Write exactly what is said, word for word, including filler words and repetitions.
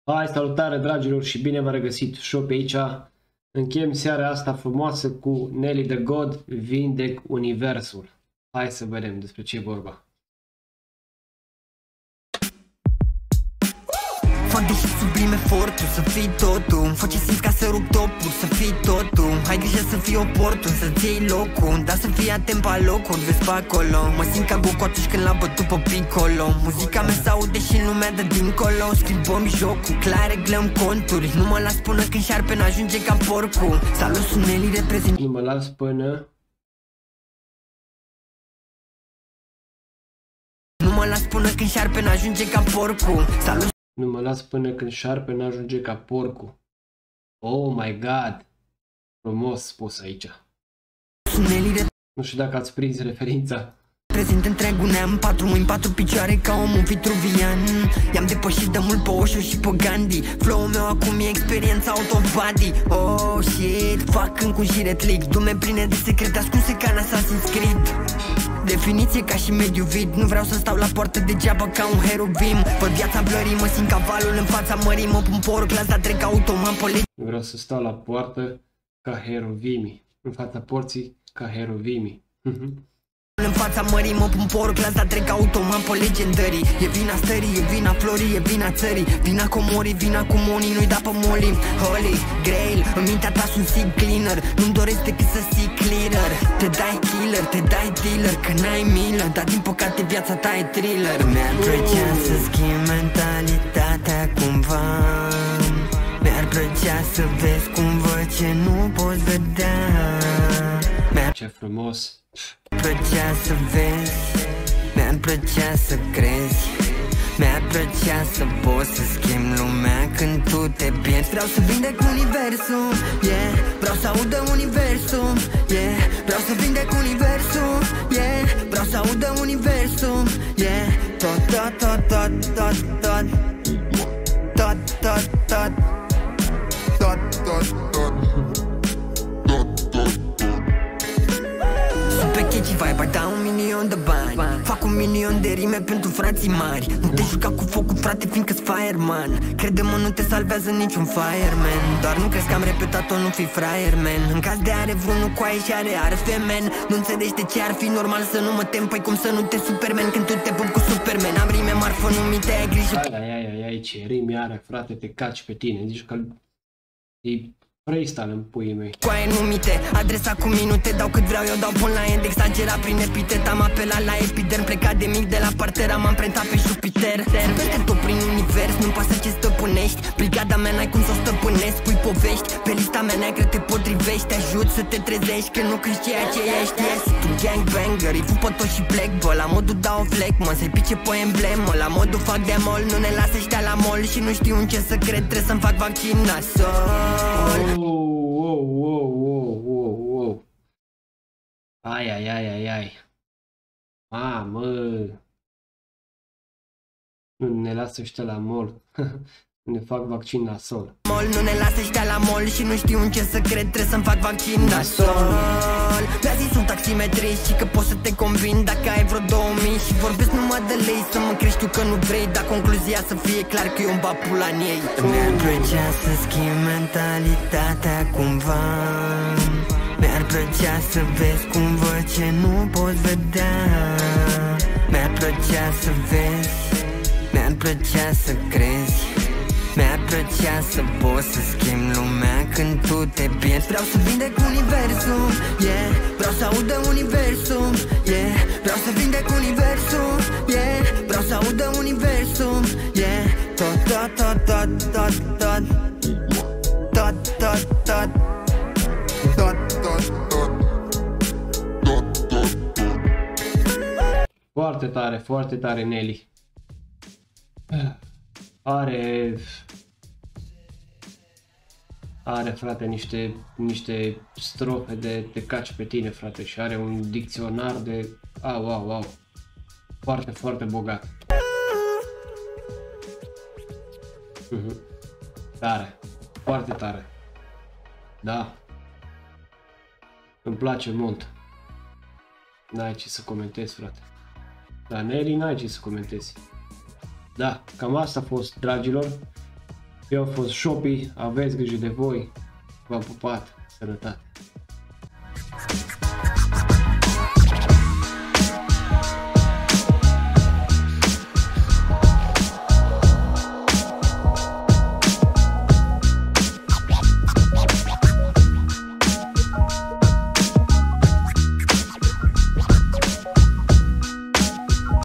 Hai, salutare dragilor și bine v-am regăsit și eu pe aici. Încheiem seara asta frumoasă cu Nelly the God, Vindec Universul. Hai să vedem despre ce e vorba. Fac deși sublim efortul să fii totul. Fac ce simți ca să rup topul, să fii totul. Hai grijă să fii oportun, să-ți iei locul. Dar să fii atent pe locuri, vezi pe acolo. Mă simt ca Goku atunci când l-am bătut pe Piccolo. Muzica mea s-aude și în lumea de dincolo. Scriu bombi jocul, clar reglăm conturi. Nu mă las până când șarpen ajunge ca porcul. Salut, sunt Nelly, reprezint. Nu mă las până... Nu mă las până când șarpen ajunge ca porcul. Salut. Nu mă las până când șarpen ajunge ca porcul. Oh my god! Frumos spus aici. Nu știu dacă ați prins referința. Prezint întregul neam, patru mâini, patru picioare ca omul vitruvian. I-am depășit de mult pe Osho și pe Gandhi. Flow-ul meu acum e experiența autobody. Oh shit, fac încă un jiretlic. Dume pline de secrete ascunse ca în Assassin's Creed. Definiție ca și mediu vid. Nu vreau să stau la poartă degeaba ca un heruvim. Văd viața blurry, mă simt ca valul în fața mării. Mă pun porc, las dar trec automat pe legi. Nu vreau să stau la poartă ca heruvimi. În fața porții ca heruvimi. În fața mării mă pun porc, las dar trec automat pe legendării. E vina stării, e vina florii, e vina țării. Vina comorii, vina cu monii, nu-i da pe moli. Holy Grail, în mintea ta sunt sick cleaner. Nu-mi doresc decât să see clearer. Te dai killer, te dai dealer, că n-ai milă. Dar din păcate viața ta e thriller. Mi-ar plăcea să schimb mentalitatea cumva. Mi-ar plăcea să vezi cum văd ce nu poți vedea. Ce frumos! Mi-ar plăcea să vezi, mi-ar plăcea să crezi. Mi-ar plăcea să poți să schimbi lumea când tu te pierzi. Vreau să vindec universul, yeah. Vreau să audă universul, yeah. Vreau să vindec universul, yeah. Vreau să audă universul, yeah. Tot, tot, tot, tot, tot, tot. Tot, tot, tot. Tot, tot, tot. Vibe, ar da un milion de bani. Fac un milion de rime pentru frații mari. Nu te juca cu focul, frate, fiindcă-s fireman. Crede-mă, nu te salvează niciun fireman. Doar nu crezi că am repetat-o, nu fi fraier, man. În caz de are vreunul cu aia și are arfe, man. Nu înțelegi de ce ar fi normal să nu mă tem. Păi cum să nu te Superman când tu te pup cu Superman. Am rime marfă numite, ai grijă. Ai, ai, ai, ai, ce rime are, frate, te caci pe tine. Zici că e freestyle în puii mei. Coaie numite, adresa cu minute. Dau cât vreau, eu dau până la end. Exagerat prin epitet, am apelat la epiderm. Plecat de mic de la parter, am amprentat pe Jupiter. Peste tot prin univers, nu-mi pasă ce stăpânești. Brigada mea n-ai cum să o stăpânesc. Pui povești, pe lista mea neagră te potrivești. Te ajut să te trezești, că nu câști ceea ce ești. Yes, tu gangbanger, îi fup pe toți și plec. Bă, la modul dau o fleck, mă, să-i pice pe emblemă. La modul fac demol, nu ne lasă ăștia la mol. Și nu știu în ce să cred, trebuie să-mi fac vaccin nasol. Wow, wow, wow, wow, wow. Ai, ai, ai, ai, ai. Mamă. Nu ne lasă ăștia la mol. Ne fac vaccin nasol. Mol, nu ne lasă ăștia la mol și nu știu în ce să cred, trebuie să-mi fac vaccin nasol. Mi-a zis un taximetrist și că poți să te convin dacă ai vreo două mii și vorbesc numai de lei, să mă crești tu că nu vrei, dar concluzia să fie clar că eu îmi bag pula în ei. Mi-ar plăcea să schimb mentalitatea cumva. Mi-ar plăcea să vezi cum văd ce nu poți vedea. Mi-ar plăcea să vezi, mi-ar plăcea să crezi. Mi-ar plăcea să poți să schimbi lumea când tu te pierzi. Vreau să vindec universul, yeah. Vreau să audă universul, yeah. Vreau să vindec universul, yeah. Vreau să audă universul, yeah. Tot, tot, tot, tot, tot, tot. Tot, tot, tot. Tot, tot, tot. Tot, tot, tot. Foarte tare, foarte tare, Nelly. Are, are frate niște, niște strofe de te caci pe tine, frate, și are un dicționar de, au, au, au, foarte, foarte bogat. Uh-huh. Tare, foarte tare, da, îmi place mult, n-ai ce să comentezi, frate, dar Nelly n-ai ce să comentezi. Da, cam asta a fost, dragilor. Eu am fost Shopee, aveți grijă de voi, v-am pupat, sănătate!